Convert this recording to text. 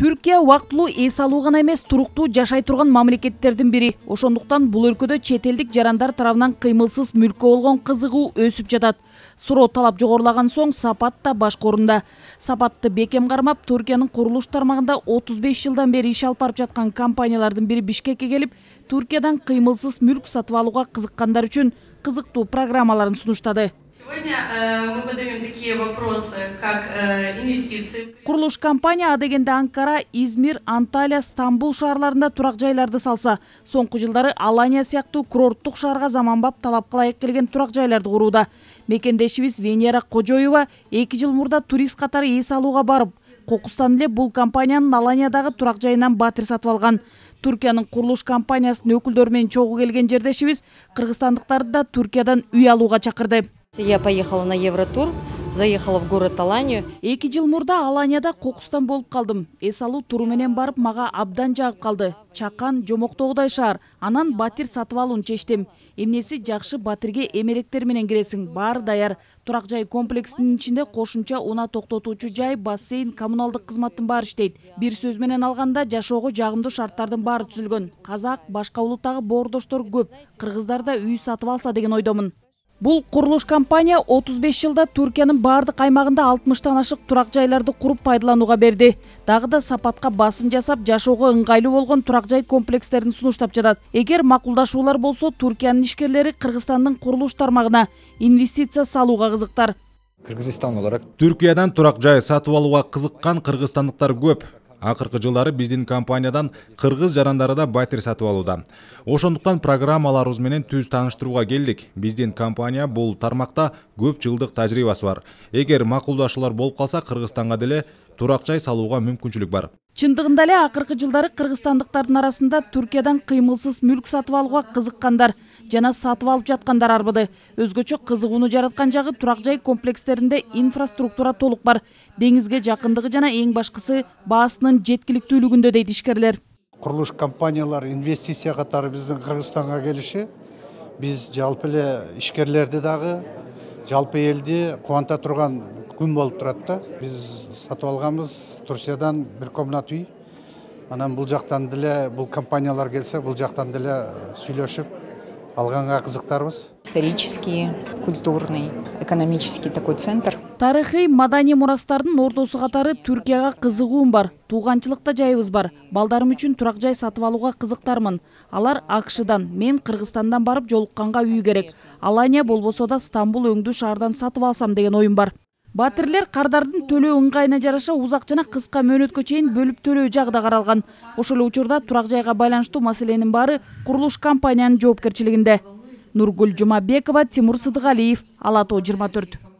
Түркия убактылуу эс алуу гана эмес, туруктуу жашай турган мамлекеттердин бири. Ошондуктан бул өлкөдө чет элдик жарандар тарабынан кыймылсыз мүлккө болгон кызыгуу өсүп жатат. Суроо талап жогорулаган соң сапат да башка орунда. Сапатты бекем кармап, Түркиянын курулуш тармагында 35 жылдан бери иш алып барып жаткан компаниялардын бири Бишкекке келип, Түркиядан кыймылсыз мүлк сатып алууга кызыккандар үчүн кызыктуу программаларын сунуштады. Сегодня мы подаем такие вопросы, как инвестиции. Курулуш компания адегенде Анкара, Измир, Анталия, Стамбул шаарларында турак жайларды салса, соңку жылдары Алания сыяктуу курорттук шаарга заманбап талапка ылайык келген турак жайларды курууда. Мекендешибиз Венера Кожоева 2 жыл мурда турист катары эс алууга барып, кокустан эле бул компаниянын Аланиядагы турак жайынан батир сатып алган. Түркиянын курулуш компаниясынын өкүлдөрү менен чогуу келген жердешибиз кыргызстандыктарды да Түркиядан үй алууга чакырды. Я поехала на Евротур, заехала в город Аланию. 2 жыл мурда Аланияда кокустан болуп калдым. Эс алуу туру менен барып мага абдан жагып калды. Чакан, жомоктогудай шаар. Анан батир сатып алууну чечтим. Эмнеси жакшы батирге эмеректер менен киресиң, баары даяр. Турак жай комплексинин ичинде кошумча унаа токтотуучу жай, бассейн, коммуналдык кызматтын баары иштейт. Бир сөз менен алганда жашоого жагымдуу шарттардын баары түзүлгөн. Казак, башка улуттагы боордоштор көп. Кыргыздар да үй сатып алса деген ойдомун. Бул курулуш компания 35 жылда Түркиянын бардык аймагында 60тан ашык турак жайларды куруп пайдаланууга берди. Дагы да сапатка басым жасап, жашоого ыңгайлуу болгон турак жай комплекстерин сунуштап жатат. Эгер макулдашуулар болсо, Түркиянын ишкерлери Кыргызстандын курулуш тармагына инвестиция салууга кызыктар. Кыргызстан olarak Түркиядан турак жай сатып алууга кызыккан кыргызстандыктар көп. Акыркы жылдары биздин компаниядан кыргыз жарандары да батир сатып алууда. Ошондуктан программаларыбыз менен түз тааныштырууга келдик. Биздин компания бул тармакта көп жылдык тажрыйбасы бар. Эгер макулдашуулар болуп калса, Кыргызстанга деле турак жай салууга мүмкүнчүлүк бар. Чындыгында эле акыркы жылдары кыргызстандыктардын арасында Түркиядан кыймылсыз мүлк сатып алууга кызыккандар жана сатып алып жаткандар арбыды. Өзгөчө кызыгууну жараткан жагы турак жай комплекстеринде инфраструктура толук бар. Деңизге жакындыгы жана эң башкысы баасынын жеткиликтүүлүгүндө дейт ишкерлер. Курулуш компаниялар инвестиция катары биздин Кыргызстанга келиши биз жалпы эле ишкерлерди дагы жалпы элди кубанта турган күн болуп турат да. Биз сатып алганбыз Турциядан бир комнат үй. Анан бул жактан деле бул компаниялар келсе, бул жактан деле сүйлөшүп алганга кызыктарбыз. Исторический, культурный, экономический такой центр. Тарыхый, маданий мурастардын ордосу катары Түркияга кызыгуум бар. Тууганчылыкта жайыбыз бар. Балдарым үчүн турак жай сатып алууга кызыктармын. Алар АКШдан, мен Кыргызстандан барып жолукканга үй керек. Алания болбосо да Стамбул өңдүү шаардан сатып алсам деген оюм бар. Батирлер кардардын төлөө ыңгайына жараша узак жана кыска мөөнөткө чейин бөлүп төлөө жагы да каралган. Ошол эле учурда турак жайга байланыштуу маселенин баары курулуш компаниянын жоопкерчилигинде. Нургүл Жумабекова, Тимур Сыдыгалиев, Ала Тоо 24.